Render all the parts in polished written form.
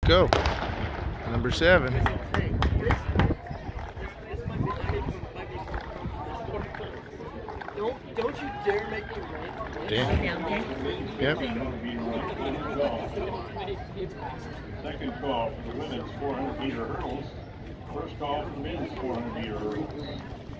Go. Number 7. Don't you dare make me run. Damn. Yep. Second call for the women's 400-meter hurdles. First call for the men's 400-meter hurdles.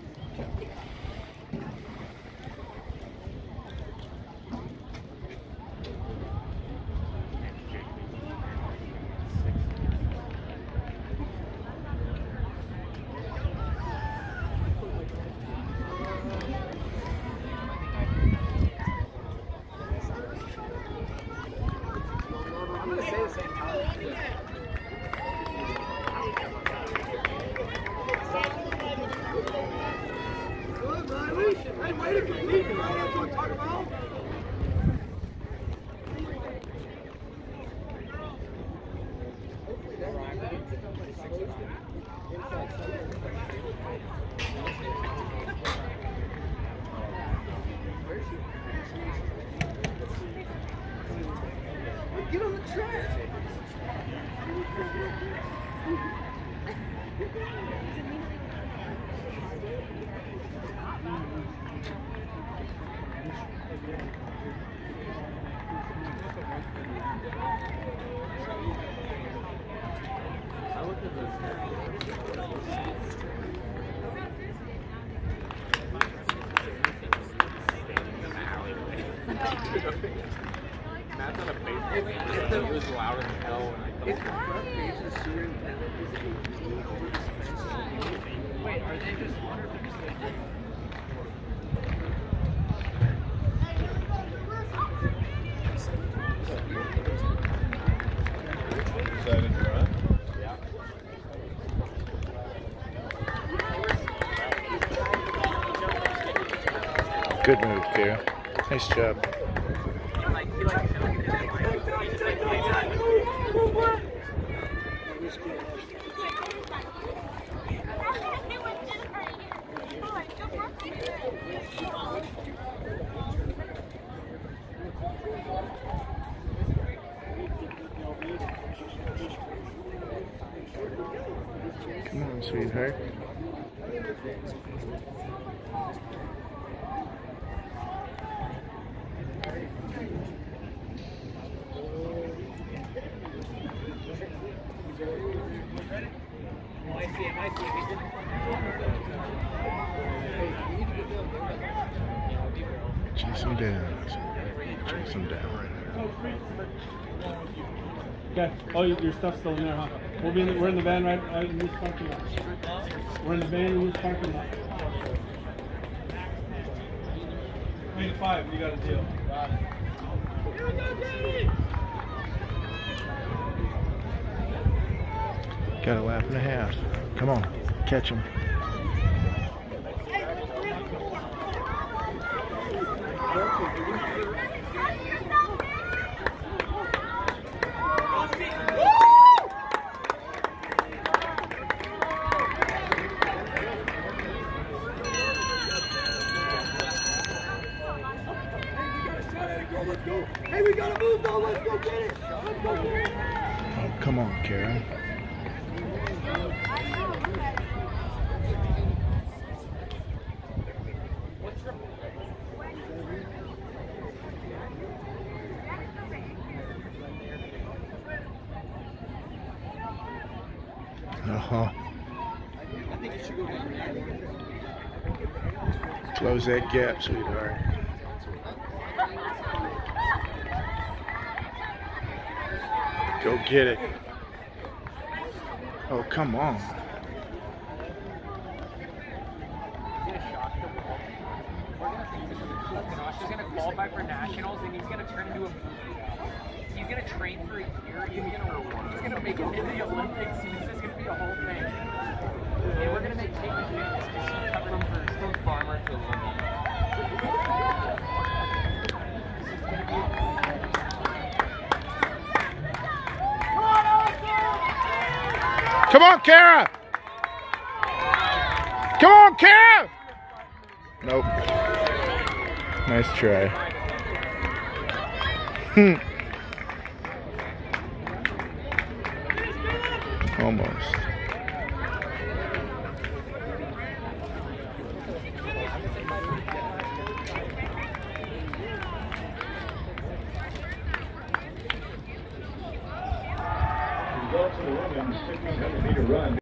Get on the track. Matt's on a baseball. It was loud as hell when I If the front page is superintendent is over this fence. Wait, are they just water? Excited to run? Yeah. Good move, Kara. Nice job. Come on, sweetheart. Chase him down. Chase him down. Okay. Oh, your stuff's still in there, huh? We're in the van right in this parking lot. We're in the van in this parking lot. 3 to 5, you got a deal. Got it. Got a lap and a half. Come on, catch him. Hey, we gotta move though. Let's go get it. Let's go get it. Oh, come on, Karen. Uh-huh. Close that gap, sweetheart. Go get it. Oh, come on. He's going to qualify for nationals and he's going to turn into a movie. He's going to train for a year. He's going to make it into the Olympics. This is going to be a whole thing. And we're going to make Kate McManus because she covered him from farmer to Olympic. Come on, Kara! Come on, Kara! Nope. Nice try. Almost. Results of the women's 1500-meter run.